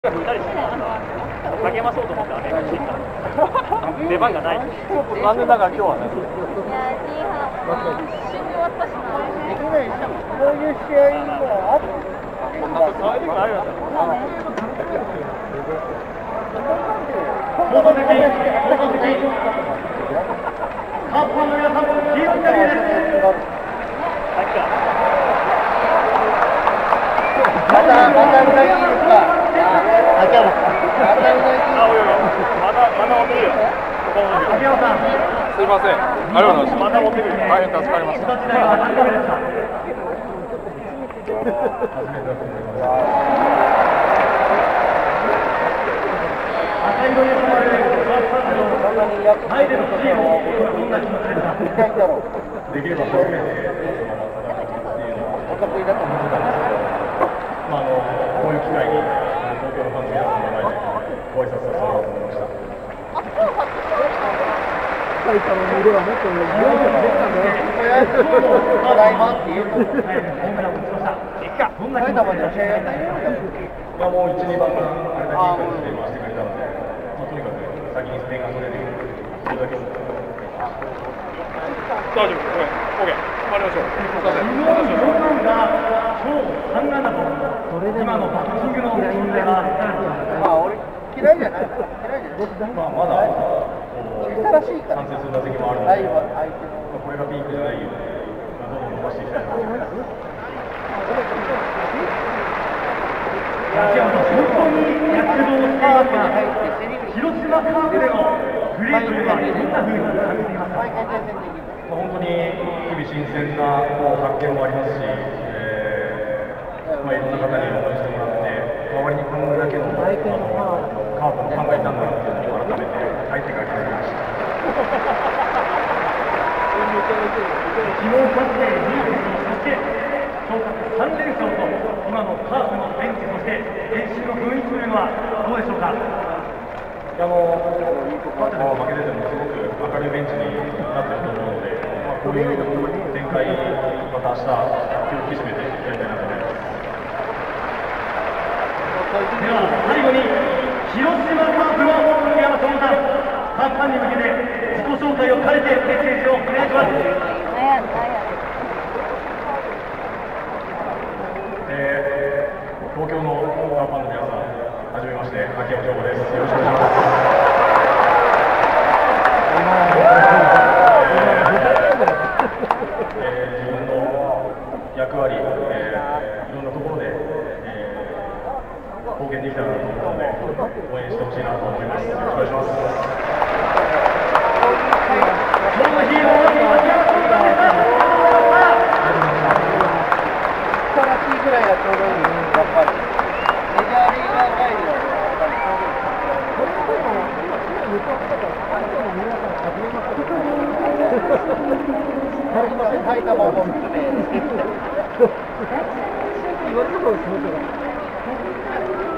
励まそうと思ってあれしてた出番がない。残念ながら今日はね。いや、2班終わったしな。こういう試合がある。こんな時あるよ。放送席、カップの皆さん、キープインタビューです。またうなぎいいですか。秋山さん。秋山さん。すいません。ありがとうございます。また持ってくる。大変助かりました。赤色に染まる前でのチームをどんな気持ちですか。できれば初めてお得意だと思ってたんですけど、こういう機会に東京のファンの皆さんの前でご挨拶させてもらおうと思いました。埼玉の色はもっとね、色々出たね。ただいまっていうのをホームランを打ちました。どんな気持ちで試合やったんですか。もう1、2番があれだけいい形で回してくれたので、とにかく先に点が取れるようにそれだけです。大丈夫、OK、終わりましょう。3安打と今のバッティングの存在は俺嫌いじゃない。まだ新しいから完成する打席もあるので、これがピークじゃないようにどんどん伸ばしていきたいと思います。秋山さん、本当に躍動していますが、広島カープでのプレーというのはどんなふうに感じていますか。本当に日々新鮮な発見もありますし、いろんな方に応援してもらって、周りにこれだけのカープのファンがいたんだなというのを改めて帰ってから気づきました。昨日勝って2位、そして昇格3連勝と今のカープのベンチ、そして練習の雰囲気というのはどうでしょうか。負けててもすごく明るいベンチになっていると思うので、こういう展開、また明日、気を引き締めてやりたいなと思います。では最後に、広島カープの杉山智さん、カープファンに向けて自己紹介を兼ねてメッセージをお願いします。東京のカープファンの皆さん、はじめまして、秋山翔吾です。よろしくお願いします。自分の役割、いろんなところで、貢献できたらなと思うので、応援してほしいなと思います。よろしくお願いします。今日のヒーローは秋山翔吾さんでした。素晴らしいぐらいがちょうどいい、やっぱり。メジャーリーガー帰りの埼玉を含め